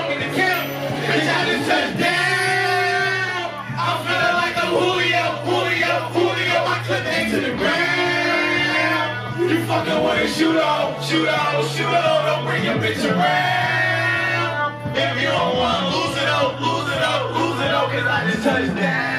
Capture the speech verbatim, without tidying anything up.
walk in the camp. Bitch, I just touched down. I'm feeling like a Julio, Julio, Julio. I clip it to the ground. You fucking wanna shoot off, shoot off, shoot off. Don't bring your bitch around. If you don't want, lose it up, lose it up, lose it up. Cause I just touched down.